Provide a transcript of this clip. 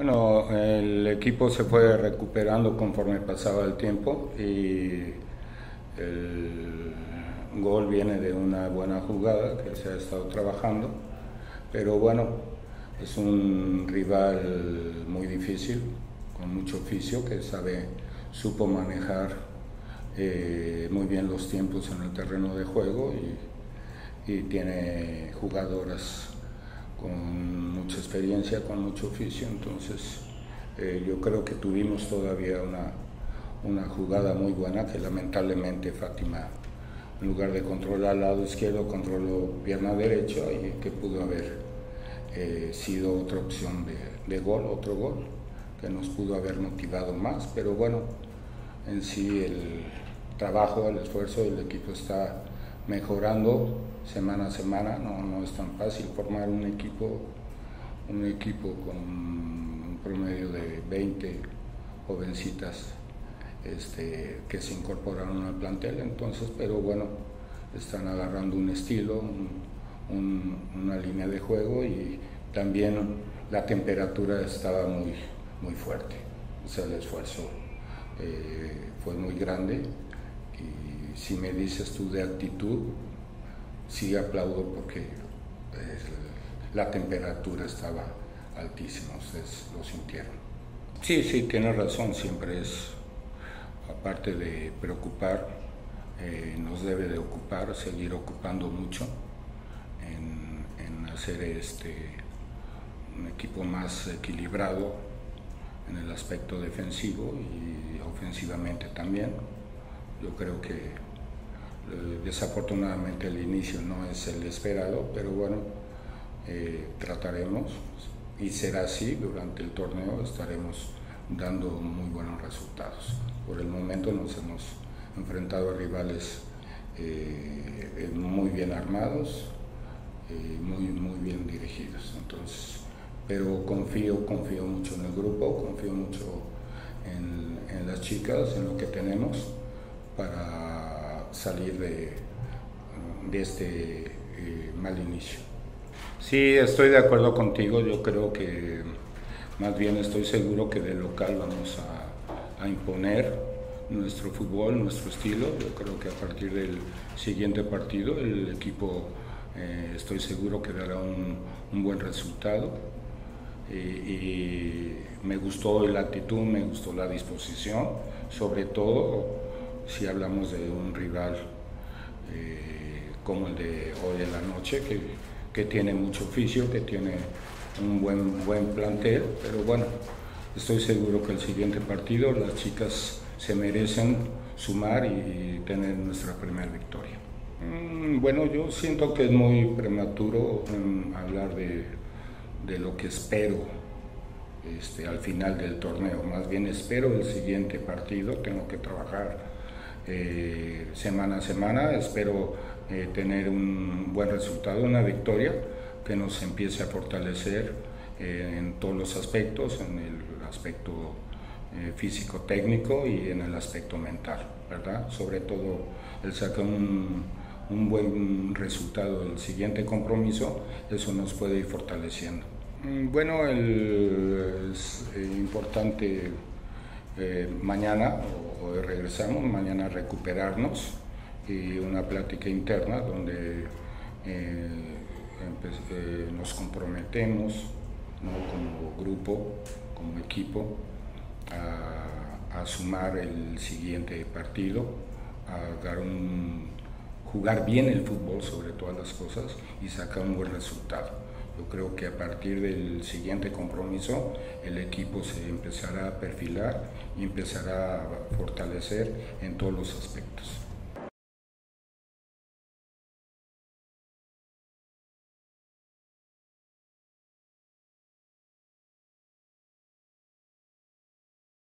Bueno, el equipo se fue recuperando conforme pasaba el tiempo y el gol viene de una buena jugada que se ha estado trabajando, pero bueno, es un rival muy difícil, con mucho oficio, que supo manejar muy bien los tiempos en el terreno de juego y tiene jugadoras con mucha experiencia, con mucho oficio. Entonces yo creo que tuvimos todavía una jugada muy buena que lamentablemente Fátima, en lugar de controlar el lado izquierdo, controló pierna derecha y que pudo haber sido otra opción de gol, otro gol, que nos pudo haber motivado más. Pero bueno, en sí el trabajo, el esfuerzo del equipo está mejorando semana a semana. No es tan fácil formar un equipo con un promedio de 20 jovencitas que se incorporaron al plantel. Entonces, pero bueno, están agarrando un estilo, una línea de juego, y también la temperatura estaba muy fuerte. O sea, el esfuerzo fue muy grande. Y si me dices tú de actitud, sí aplaudo porque la temperatura estaba altísima, ustedes lo sintieron. Sí, tienes razón, siempre es, aparte de preocupar, nos debe de ocupar, seguir ocupando mucho en hacer un equipo más equilibrado en el aspecto defensivo y ofensivamente también. Yo creo que desafortunadamente el inicio no es el esperado, pero bueno, trataremos, y será así durante el torneo, estaremos dando muy buenos resultados. Por el momento nos hemos enfrentado a rivales muy bien armados, muy bien dirigidos. Entonces, pero confío mucho en el grupo, confío mucho en las chicas, en lo que tenemos para salir de este mal inicio. Sí, estoy de acuerdo contigo. Yo creo que más bien estoy seguro que de local vamos a imponer nuestro fútbol, nuestro estilo. Yo creo que a partir del siguiente partido el equipo estoy seguro que dará un buen resultado. Y me gustó la actitud, me gustó la disposición, sobre todo si hablamos de un rival como el de hoy en la noche, que tiene mucho oficio, que tiene un buen plantel. Pero bueno, estoy seguro que el siguiente partido las chicas se merecen sumar y tener nuestra primera victoria. Bueno, yo siento que es muy prematuro hablar de lo que espero al final del torneo. Más bien espero el siguiente partido. Tengo que trabajar semana a semana. Espero tener un buen resultado, una victoria que nos empiece a fortalecer en todos los aspectos, en el aspecto físico-técnico y en el aspecto mental, ¿verdad? Sobre todo el sacar un buen resultado del siguiente compromiso, eso nos puede ir fortaleciendo. Bueno, es importante mañana, hoy regresamos, mañana recuperarnos, y una plática interna donde nos comprometemos, ¿no?, como grupo, como equipo, a sumar el siguiente partido, jugar bien el fútbol sobre todas las cosas y sacar un buen resultado. Yo creo que a partir del siguiente compromiso el equipo se empezará a perfilar y empezará a fortalecer en todos los aspectos.